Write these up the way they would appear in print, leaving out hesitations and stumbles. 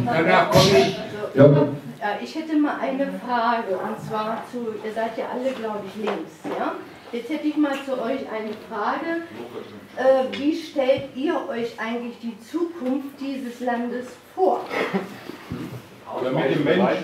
Danach komme ich. Ja. Ich hätte mal eine Frage, und zwar ihr seid ja alle, glaube ich, links, ja? Jetzt hätte ich mal zu euch eine Frage. Wie stellt ihr euch eigentlich die Zukunft dieses Landes vor? Oder mit dem Menschen.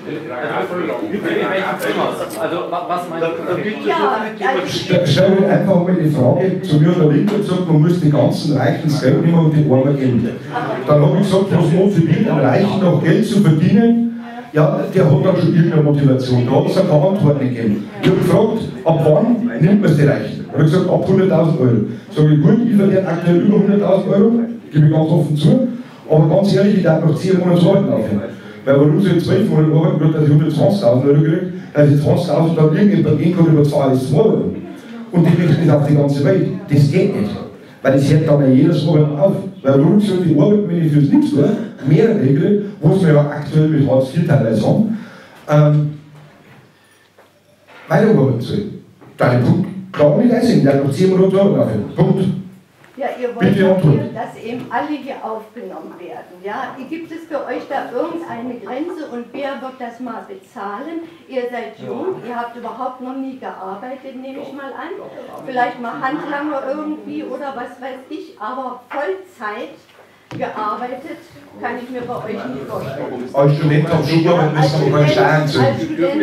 Also, was meinst du? Ja, Stell mir einfach mal die Frage zu mir oder Linke gesagt, man muss die ganzen Reichen das Geld nehmen und die Armen geben. Dann habe ich gesagt, was motiviert einen Reichen noch Geld zu verdienen? Ja, der hat dann schon irgendeine Motivation. Da hat es eine Verantwortung gegeben. Ich habe gefragt, ab wann nimmt man es die Reichen? Er hat gesagt, ab 100.000 Euro. Sage ich, gut, ich verdiene aktuell über 100.000 Euro, gebe ich ganz offen zu. Aber ganz ehrlich, ich darf noch 10 Monate arbeiten aufhören. Weil warum soll ich 12 Monate arbeiten, nur dass ich 120.000 Euro kriege, dass ich 20.000 dann irgendjemand gehen kann, überzahle ich 2 Euro. Und die richten das auf die ganze Welt. Das geht nicht. Weil das hört dann ja jedes Arbeiten auf. Weil warum soll ich arbeiten, wenn ich fürs Nichts tue? Mehr Regeln, was wir ja aktuell mit Hartz IV teilweise haben, weiterarbeiten soll. Dein Punkt kann man nicht einsehen, der hat noch 10 Monate aufhören. Punkt. ja, ihr wollt ja hier, dass eben alle hier aufgenommen werden. Ja? Gibt es für euch da irgendeine Grenze und wer wird das mal bezahlen? Ihr seid jung, ihr habt überhaupt noch nie gearbeitet, nehme ich mal an. Vielleicht mal Handlanger irgendwie oder was weiß ich, aber Vollzeit gearbeitet kann ich mir bei euch nicht vorstellen. Als Student am Schularbeit müssen wir mal Steuern zahlen.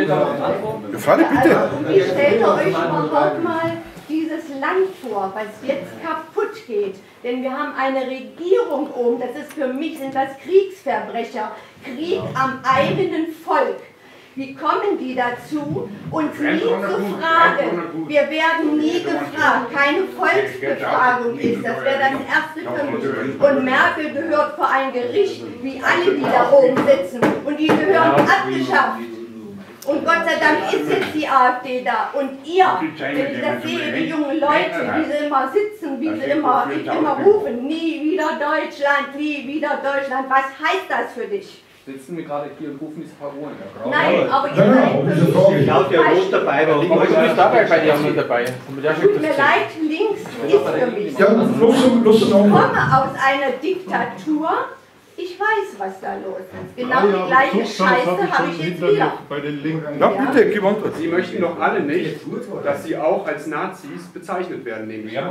Wie stellt ihr euch überhaupt mal dieses Land vor, was jetzt kaputt geht? Denn wir haben eine Regierung oben, das ist für mich, sind das Kriegsverbrecher, Krieg am eigenen Volk. Wie kommen die dazu, uns nie zu fragen? Wir werden nie gefragt. Keine Volksbefragung ist das, wäre das erste für mich. Und Merkel gehört vor ein Gericht, wie alle, die da oben sitzen. Und die gehören abgeschafft. Und Gott sei Dank ist jetzt die AfD da. Und ihr, wenn ich das sehe, die jungen Leute, wie sie immer sitzen, wie sie immer rufen, nie wieder Deutschland, nie wieder Deutschland. Was heißt das für dich? Sitzen wir gerade hier und rufen diese Parolen. Nein, aber ihr seid für mich. Ich habe ja rot dabei, weil ich bin dabei bei dir mit dabei. Tut mir leid, links ist für mich. Ja, los Ich komme aus einer Diktatur. Ich weiß, was da los ist. Genau die gleiche Scheiße habe ich jetzt wieder. Bei den Linken. Ja, bitte, gib Antwort. Sie möchten doch alle nicht, dass Sie auch als Nazis bezeichnet werden, nehme ich an.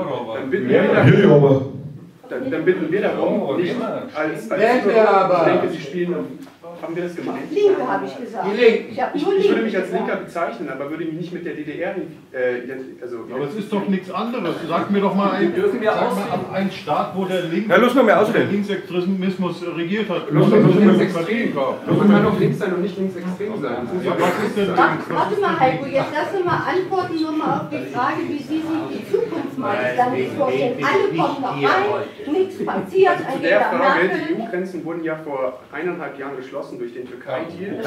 Dann bitten wir darum, nicht als ich denke, Sie spielen, haben wir das gemacht? Linke habe ich gesagt. Ich würde mich als Linker bezeichnen, aber würde mich nicht mit der DDR Aber es ist doch nichts anderes. Sag mir doch mal einen Staat, wo der Linksextremismus regiert hat. Man kann doch links sein und nicht linksextrem sein. Ja, was ist denn Warte mal, Heiko, jetzt lass uns mal antworten nochmal auf die Frage, wie Sie sich die Zukunft meines Landes vorstellen. Alle kommen noch rein, nichts passiert, Zu der Frage, die EU-Grenzen wurden ja vor 1,5 Jahren geschlossen durch den Türkei-Deal.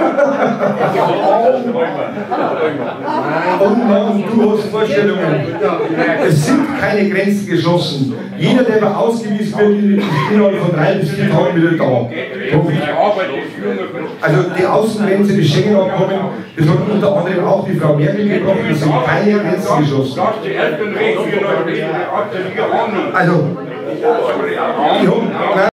Oh Mann, du hast Vorstellungen. Es sind keine Grenzen geschlossen. Jeder, der mal ausgewiesen wird, ist innerhalb von 3 bis 4 Tagen wieder da. Also die Außengrenze des Schengen-Abkommen, das hat unter anderem auch die Frau Merkel gebracht, es sind keine Grenzen geschlossen. Also, die haben